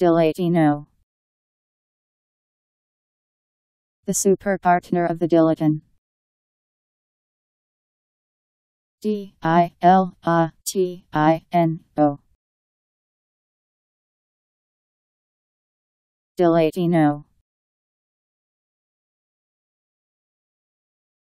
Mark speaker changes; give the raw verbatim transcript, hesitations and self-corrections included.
Speaker 1: Dilatino. The super partner of the dilaton. D I L A T I N O. Dilatino.